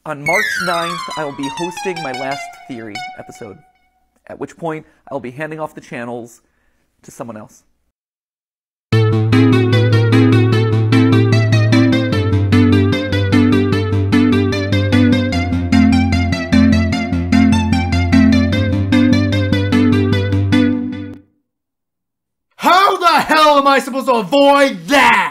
On March 9th, I will be hosting my last Theory episode, at which point I will be handing off the channels to someone else. How the hell am I supposed to avoid that?